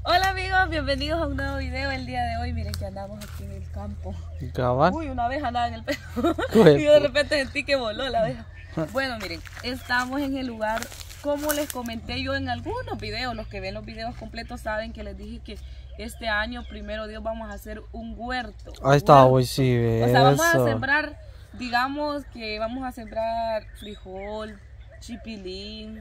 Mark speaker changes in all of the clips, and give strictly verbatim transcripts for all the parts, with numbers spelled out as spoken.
Speaker 1: Hola amigos, bienvenidos a un nuevo video. El día de hoy, miren que andamos aquí en el campo.
Speaker 2: ¿Cabal?
Speaker 1: Uy, una abeja andaba en el pelo. Y de repente sentí que voló la abeja. Bueno, miren, estamos en el lugar, como les comenté yo en algunos videos. Los que ven los videos completos saben que les dije que este año, primero Dios, vamos a hacer un huerto.
Speaker 2: Ahí está,
Speaker 1: huerto.
Speaker 2: hoy sí,
Speaker 1: O sea, vamos
Speaker 2: eso.
Speaker 1: a sembrar, digamos que vamos a sembrar frijol, chipilín,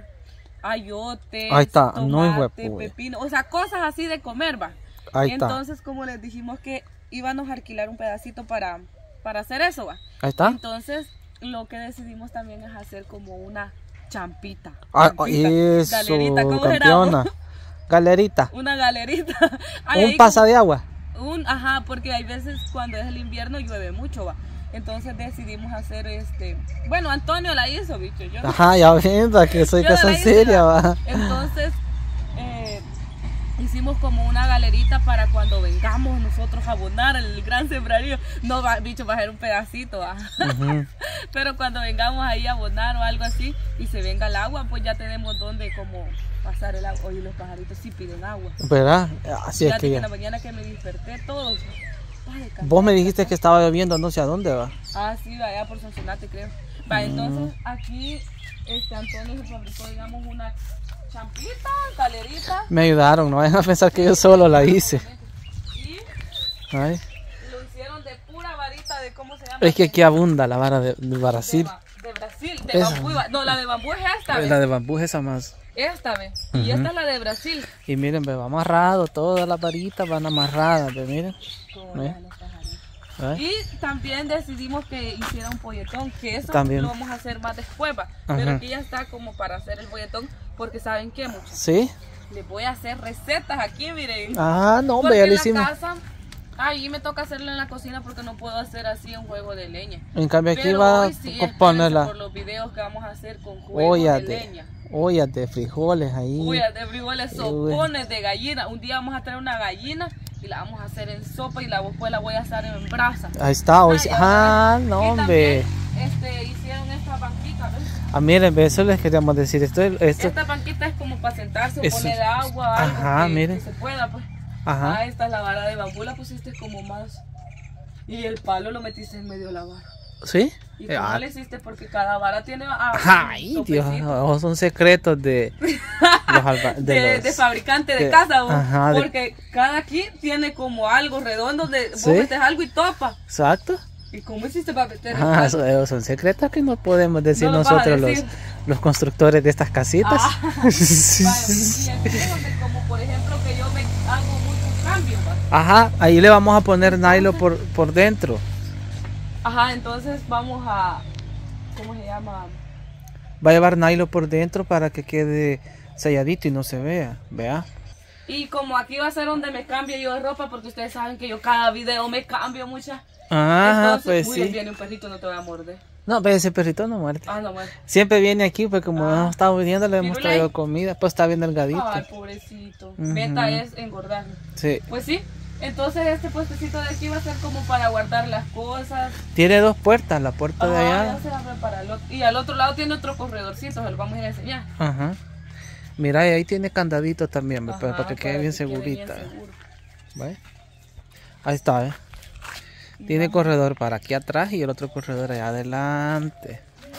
Speaker 1: ayotes,
Speaker 2: Ahí está,
Speaker 1: tomate,
Speaker 2: no es huepo,
Speaker 1: pepino, o sea, cosas así de comer, va.
Speaker 2: Ahí está.
Speaker 1: Entonces, como les dijimos que íbamos a alquilar un pedacito para, para hacer eso, va.
Speaker 2: Ahí está.
Speaker 1: Entonces, lo que decidimos también es hacer como una champita.
Speaker 2: Ah,
Speaker 1: champita,
Speaker 2: eso,
Speaker 1: galerita, ¿cómo
Speaker 2: campeona.
Speaker 1: era?
Speaker 2: Galerita.
Speaker 1: Una galerita. Ay,
Speaker 2: Un
Speaker 1: ahí
Speaker 2: pasa
Speaker 1: como-
Speaker 2: de agua.
Speaker 1: un, ajá, porque hay veces cuando es el invierno llueve mucho, va. Entonces decidimos hacer este. Bueno, Antonio la hizo, bicho. Yo no-
Speaker 2: Ajá, ya viendo que soy
Speaker 1: yo no
Speaker 2: cosa
Speaker 1: la hice,
Speaker 2: seria,
Speaker 1: va.
Speaker 2: va.
Speaker 1: Entonces eh, hicimos como una galerita para cuando vengamos nosotros a abonar el gran sembradío. No va, bicho, va a ser un pedacito, va.
Speaker 2: Ujú.
Speaker 1: Pero cuando vengamos ahí a abonar o algo así y se venga el agua, pues ya tenemos donde como pasar el agua. Oye, los pajaritos sí piden agua.
Speaker 2: ¿Verdad? Así es
Speaker 1: Fíjate
Speaker 2: que
Speaker 1: que
Speaker 2: ya.
Speaker 1: en la mañana que me desperté todos. Ay,
Speaker 2: Vos me dijiste que estaba lloviendo no sé a dónde, va.
Speaker 1: Ah, sí, va allá por Sonsonate, creo. Va, entonces aquí este Antonio se fabricó, digamos, una champita, galerita.
Speaker 2: Me ayudaron, no vayan a pensar que yo solo la hice.
Speaker 1: Y
Speaker 2: Ay.
Speaker 1: lo hicieron de pura varita de, ¿cómo se llama?
Speaker 2: Es que aquí abunda la vara de, de
Speaker 1: de,
Speaker 2: Brasil.
Speaker 1: ba- de Brasil, de
Speaker 2: Esa.
Speaker 1: bambú. y ba- No, la de bambú es esta,
Speaker 2: La
Speaker 1: ¿ves?
Speaker 2: de bambú es esa más.
Speaker 1: Esta, ¿ves? Y
Speaker 2: Ujú.
Speaker 1: esta es la de Brasil.
Speaker 2: Y miren, ve, va amarrado, todas las varitas van amarradas, ve, miren.
Speaker 1: Como
Speaker 2: ¿Eh?
Speaker 1: las de los pajaritos.
Speaker 2: Ay.
Speaker 1: Y también decidimos que hiciera un polletón, que eso
Speaker 2: También.
Speaker 1: lo vamos a hacer más después, va.
Speaker 2: Ajá.
Speaker 1: Pero aquí ya está como para hacer el polletón, porque ¿saben qué, muchachos?
Speaker 2: ¿Sí?
Speaker 1: Les voy a hacer recetas aquí, miren.
Speaker 2: Ah, no, hombre,
Speaker 1: Porque
Speaker 2: ya
Speaker 1: en
Speaker 2: lo
Speaker 1: la
Speaker 2: hicimos.
Speaker 1: casa, ahí me toca hacerlo en la cocina porque no puedo hacer así un juego de leña.
Speaker 2: En cambio aquí
Speaker 1: Pero
Speaker 2: va
Speaker 1: hoy sí,
Speaker 2: a
Speaker 1: espérense
Speaker 2: ponerla
Speaker 1: por los videos que vamos a hacer con juegos
Speaker 2: ollas
Speaker 1: de
Speaker 2: de,
Speaker 1: leña.
Speaker 2: ollas de frijoles ahí.
Speaker 1: Ollas de frijoles,
Speaker 2: Uy.
Speaker 1: sopones de gallina. Un día vamos a traer una gallina y la vamos a hacer en sopa y la después la voy a hacer en brasa.
Speaker 2: Ahí está, hoy
Speaker 1: Ay,
Speaker 2: sí.
Speaker 1: ahora-
Speaker 2: Ah, no,
Speaker 1: y
Speaker 2: hombre.
Speaker 1: también, este, hicieron esta banquita, ¿ves?
Speaker 2: Ah, miren, ve, eso les queríamos decir. Esto, esto,
Speaker 1: Esta banquita es como para sentarse o
Speaker 2: Eso-
Speaker 1: poner agua, algo
Speaker 2: Ajá,
Speaker 1: que,
Speaker 2: miren.
Speaker 1: que se pueda, pues.
Speaker 2: ajá.
Speaker 1: Ah, esta es la vara de bambú, la pusiste como más. Y el palo lo metiste en medio de la vara.
Speaker 2: ¿Sí?
Speaker 1: ¿Y
Speaker 2: Eh,
Speaker 1: cómo
Speaker 2: ah,
Speaker 1: le hiciste? Porque cada vara tiene. Ah,
Speaker 2: Ay,
Speaker 1: un
Speaker 2: Dios,
Speaker 1: topecito.
Speaker 2: ojo, son secretos de los, alba-
Speaker 1: De,
Speaker 2: de
Speaker 1: de
Speaker 2: los-
Speaker 1: fabricante de,
Speaker 2: de-
Speaker 1: casa, vos.
Speaker 2: ajá, de-
Speaker 1: Porque cada aquí tiene como algo redondo de. Vos
Speaker 2: ¿Sí?
Speaker 1: metes algo y topa.
Speaker 2: Exacto.
Speaker 1: ¿Y cómo hiciste para meter el
Speaker 2: Ah,
Speaker 1: palo?
Speaker 2: eso- esos son secretos que no podemos decir
Speaker 1: No los vas a
Speaker 2: nosotros los,
Speaker 1: decir.
Speaker 2: los constructores de estas casitas.
Speaker 1: Ah, vaya, y aquí es donde, como por ejemplo que yo me hago muchos cambios, ¿va?
Speaker 2: Ajá, ahí le vamos a poner nylon por, por dentro.
Speaker 1: Ajá, entonces vamos a. ¿Cómo se llama?
Speaker 2: Va a llevar nylon por dentro para que quede selladito y no se vea, vea.
Speaker 1: Y como aquí va a ser donde me cambie yo de ropa, porque ustedes saben que yo cada video me cambio muchas.
Speaker 2: Ah,
Speaker 1: Entonces,
Speaker 2: pues
Speaker 1: uy,
Speaker 2: sí.
Speaker 1: viene un perrito, no te va a morder.
Speaker 2: No, ve, ese perrito no muerde.
Speaker 1: Ah, no, bueno.
Speaker 2: Siempre viene aquí, pues como
Speaker 1: Ah.
Speaker 2: hemos estado viniendo, le hemos
Speaker 1: Pirulay.
Speaker 2: traído comida, pues está bien delgadito.
Speaker 1: Ay, pobrecito.
Speaker 2: Ujú.
Speaker 1: Meta es engordar.
Speaker 2: Sí.
Speaker 1: Pues sí. Entonces este puestecito de aquí va a ser como para guardar las cosas.
Speaker 2: Tiene dos puertas, la puerta de
Speaker 1: Ah,
Speaker 2: allá.
Speaker 1: ya se abre para el otro. Y al otro lado tiene otro corredorcito, se lo vamos a ir a enseñar.
Speaker 2: Ajá. Mira, y ahí tiene candadito también, pues,
Speaker 1: Ajá,
Speaker 2: para que quede bien segurita.
Speaker 1: bien seguro.
Speaker 2: ¿Ve? Ahí está, ¿eh? Tiene corredor para aquí atrás y el otro corredor allá adelante.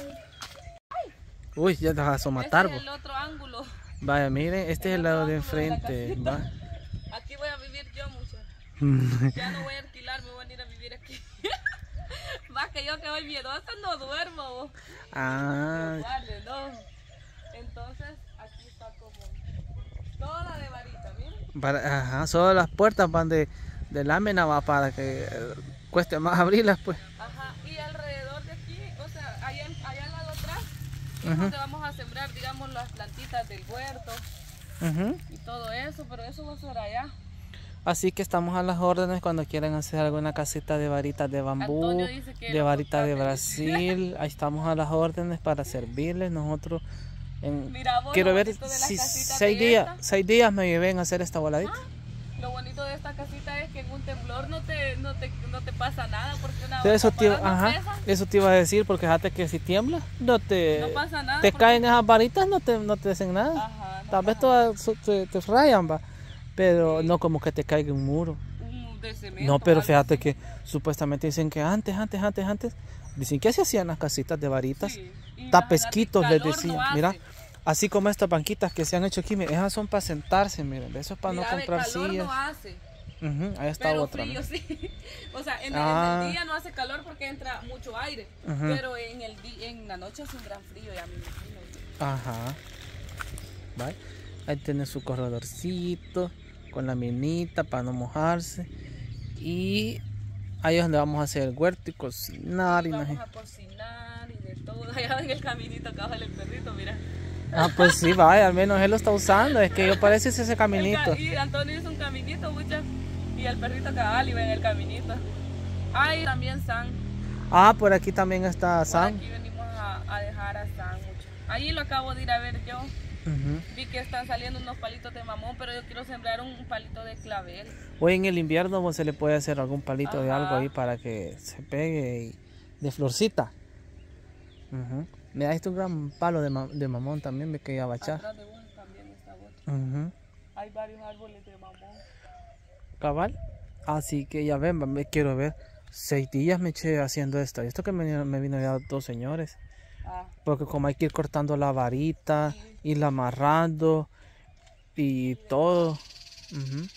Speaker 2: Uy, ya te vas a matar,
Speaker 1: Este es
Speaker 2: vos.
Speaker 1: el otro ángulo.
Speaker 2: Vaya, miren, este es el lado de enfrente.
Speaker 1: ángulo de la
Speaker 2: Va.
Speaker 1: Aquí voy a vivir yo mucho. Ya no voy a alquilar, me voy a ir a vivir aquí. Más que yo que voy miedosa no duermo. Vos.
Speaker 2: Ah,
Speaker 1: Vale, no. Entonces aquí está como toda de varita, miren.
Speaker 2: para, ajá, solo las puertas van de, de lámina, va, para que eh, cueste más abrirlas, pues.
Speaker 1: Ajá, y alrededor de aquí, o sea, allá, allá al lado atrás, es
Speaker 2: Ujú.
Speaker 1: donde vamos a sembrar, digamos, las plantitas del huerto
Speaker 2: Ujú.
Speaker 1: y todo eso, pero eso va a ser allá.
Speaker 2: Así que estamos a las órdenes cuando quieran hacer alguna casita de varitas de bambú,
Speaker 1: Antonio dice que
Speaker 2: de
Speaker 1: los
Speaker 2: varita de
Speaker 1: contraten.
Speaker 2: Brasil. Ahí estamos a las órdenes para servirles. Nosotros en-
Speaker 1: Mira vos,
Speaker 2: quiero
Speaker 1: lo
Speaker 2: ver
Speaker 1: bonito de las
Speaker 2: si
Speaker 1: casitas
Speaker 2: seis
Speaker 1: de
Speaker 2: días,
Speaker 1: esta.
Speaker 2: seis días me lleven a hacer esta voladita.
Speaker 1: Ah, lo bonito de esta casita es que en un temblor no te, no te, no te pasa nada porque una
Speaker 2: Sí, eso, te,
Speaker 1: papada no
Speaker 2: ajá,
Speaker 1: pesa,
Speaker 2: eso te iba a decir, porque fíjate que si tiembla, no te,
Speaker 1: no pasa nada.
Speaker 2: te
Speaker 1: porque-
Speaker 2: caen esas varitas, no te, no te hacen nada.
Speaker 1: Ajá, no
Speaker 2: Tal vez
Speaker 1: pasa
Speaker 2: todas su- te, te rayan, va. Pero no como que te caiga un muro.
Speaker 1: Un de cemento.
Speaker 2: No, pero
Speaker 1: algo
Speaker 2: fíjate
Speaker 1: así.
Speaker 2: que supuestamente dicen que antes, antes, antes, antes, dicen que se hacían las casitas de varitas.
Speaker 1: Sí, y
Speaker 2: Tapesquitos les
Speaker 1: calor
Speaker 2: decían.
Speaker 1: no hace.
Speaker 2: Mira, así como estas banquitas que se han hecho aquí, esas son para sentarse, miren, eso es para
Speaker 1: Mira,
Speaker 2: no
Speaker 1: ve,
Speaker 2: comprar
Speaker 1: calor
Speaker 2: sillas.
Speaker 1: no hace.
Speaker 2: Ujú, ahí está
Speaker 1: Pero
Speaker 2: otra.
Speaker 1: frío
Speaker 2: ¿no?
Speaker 1: sí. O sea, en el,
Speaker 2: Ah.
Speaker 1: en el día no hace calor porque entra mucho aire.
Speaker 2: Ujú.
Speaker 1: Pero en el di- en la noche hace un gran frío y a mí me imagino.
Speaker 2: Ajá. ¿Vale? Ahí tiene su corredorcito con la minita para no mojarse. Y ahí es donde vamos a hacer el huerto y cocinar.
Speaker 1: Y
Speaker 2: Y no
Speaker 1: vamos
Speaker 2: sé.
Speaker 1: a cocinar y de todo. Allá en el caminito acá va el perrito, mira.
Speaker 2: Ah, pues sí, vaya, al menos él lo está usando. Es que yo parece ese
Speaker 1: El
Speaker 2: caminito.
Speaker 1: ca- y Antonio hizo un caminito, mucha. Y el perrito cabal iba en el caminito. Ay, también San.
Speaker 2: Ah, por aquí también está
Speaker 1: Por
Speaker 2: Sam.
Speaker 1: aquí venimos a, a dejar a San mucho. Ahí lo acabo de ir a ver yo.
Speaker 2: Ujú.
Speaker 1: Vi que están saliendo unos palitos de mamón, pero yo quiero sembrar un palito de clavel.
Speaker 2: Hoy en el invierno pues, se le puede hacer algún palito de
Speaker 1: Ajá.
Speaker 2: algo ahí para que se pegue y de florcita. Ujú. Mira, este es un gran palo de, ma- de mamón también, ve que ya va a echar.
Speaker 1: Atrás de vos también está otro.
Speaker 2: Ujú.
Speaker 1: Hay varios árboles de mamón.
Speaker 2: Cabal. Así que ya ven, me quiero ver. Seis días me eché haciendo esto. Y esto que me, me vino ya dos señores.
Speaker 1: Ah,
Speaker 2: Porque como hay que ir cortando la varita,
Speaker 1: Sí.
Speaker 2: irla amarrando y todo. Ujú.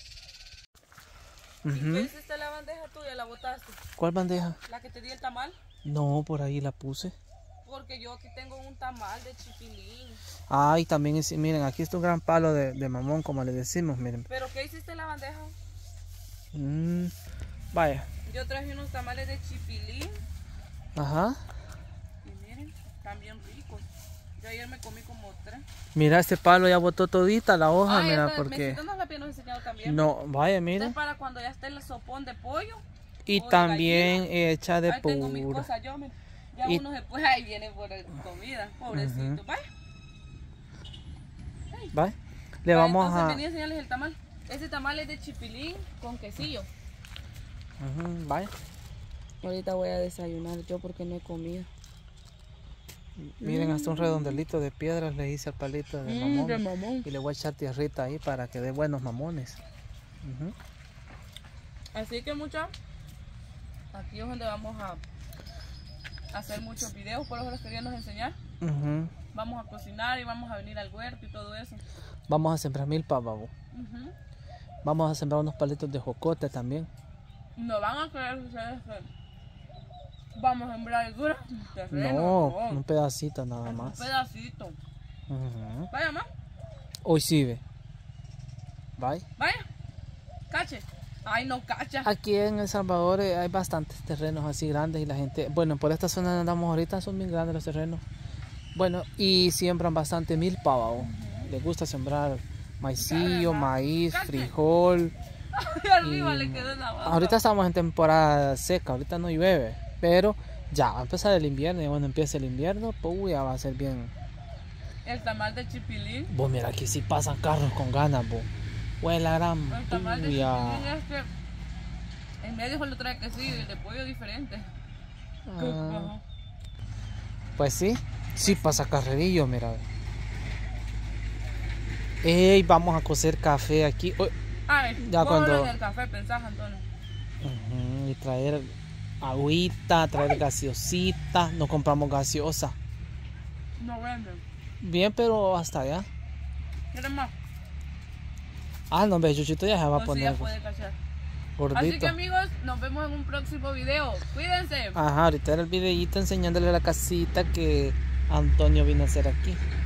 Speaker 1: ¿y
Speaker 2: Ujú.
Speaker 1: qué hiciste la bandeja tuya? ¿La botaste?
Speaker 2: ¿Cuál bandeja?
Speaker 1: ¿La que te di el tamal?
Speaker 2: No, por ahí la puse.
Speaker 1: Porque yo aquí tengo un tamal de chipilín.
Speaker 2: Ah, y también, es- miren, aquí está un gran palo de, de mamón, como le decimos, miren.
Speaker 1: ¿Pero qué hiciste en la bandeja?
Speaker 2: Mm, vaya,
Speaker 1: Yo traje unos tamales de chipilín
Speaker 2: ajá.
Speaker 1: y miren, están bien ricos. Yo ayer me comí como tres.
Speaker 2: Mira, este palo ya botó todita la hoja,
Speaker 1: Ah,
Speaker 2: mira,
Speaker 1: esta
Speaker 2: porque...
Speaker 1: mesita nos la habíamos enseñado también.
Speaker 2: No, vaya,
Speaker 1: Esta
Speaker 2: miren.
Speaker 1: es para cuando ya esté el sopón de pollo.
Speaker 2: Y
Speaker 1: o de
Speaker 2: también
Speaker 1: gallina.
Speaker 2: hecha de
Speaker 1: Ahí tengo mis
Speaker 2: puro.
Speaker 1: cosas yo, mira. Ya
Speaker 2: Y-
Speaker 1: uno después ahí viene por el- comida, pobrecito.
Speaker 2: Ujú.
Speaker 1: Vaya.
Speaker 2: Vaya, le
Speaker 1: Vaya,
Speaker 2: vamos
Speaker 1: entonces
Speaker 2: a...
Speaker 1: venía a enseñarles el tamal. Ese tamal es de chipilín con quesillo.
Speaker 2: Ujú, vaya,
Speaker 1: Ahorita voy a desayunar yo porque no he comido.
Speaker 2: miren, hasta un redondelito de piedras le hice al palito de mamón.
Speaker 1: Mm, de mamón.
Speaker 2: Y le voy a echar tierrita ahí para que dé buenos mamones. Ujú.
Speaker 1: Así que muchachos, aquí es donde vamos a hacer muchos videos, por eso les queríamos enseñar.
Speaker 2: Ujú.
Speaker 1: Vamos a cocinar y vamos a venir al huerto y todo eso.
Speaker 2: Vamos a sembrar milpa, babo.
Speaker 1: Ujú.
Speaker 2: Vamos a sembrar unos palitos de jocote también.
Speaker 1: No van a creer ustedes que vamos a sembrar el duro terreno.
Speaker 2: No, un pedacito nada
Speaker 1: un
Speaker 2: más.
Speaker 1: pedacito.
Speaker 2: Ujú.
Speaker 1: Vaya, más.
Speaker 2: Hoy sí ve. Bye.
Speaker 1: Vaya. Cache. Ay, no cacha.
Speaker 2: Aquí en El Salvador eh, hay bastantes terrenos así grandes y la gente, bueno, por esta zona donde andamos ahorita son bien grandes los terrenos. Bueno, y siembran bastante milpa, babo. Les gusta sembrar maicillo, maíz, frijol.
Speaker 1: Ay, arriba
Speaker 2: y-
Speaker 1: le quedó en la boca.
Speaker 2: Ahorita estamos en temporada seca, ahorita no llueve, pero ya va a empezar el invierno y cuando empiece el invierno, pues ya va a ser bien.
Speaker 1: El tamal de chipilín.
Speaker 2: Vos mira, aquí sí pasan carros con ganas, vos. Pues la gran
Speaker 1: El tamal de
Speaker 2: puya.
Speaker 1: chipilín es que en medio solo trae quesillo y el de pollo diferente.
Speaker 2: Ah,
Speaker 1: Ajá.
Speaker 2: pues sí, sí pasa carrerillo, mira. Ey, vamos a cocer café aquí. Uy,
Speaker 1: Ay,
Speaker 2: Ya
Speaker 1: ya
Speaker 2: cuando-
Speaker 1: cuando... en el café, pensás, Antonio.
Speaker 2: ujú, y traer agüita, traer gaseosita. No compramos gaseosa.
Speaker 1: No venden.
Speaker 2: Bien, pero hasta allá.
Speaker 1: ¿Quieres más?
Speaker 2: Ah, no, ve, Chuchito ya se va a
Speaker 1: Pues sí,
Speaker 2: poner
Speaker 1: ya puede cachar. Así
Speaker 2: gordito.
Speaker 1: que amigos, nos vemos en un próximo video. Cuídense.
Speaker 2: Ajá, ahorita era el videíto enseñándole la casita que Antonio vino a hacer aquí.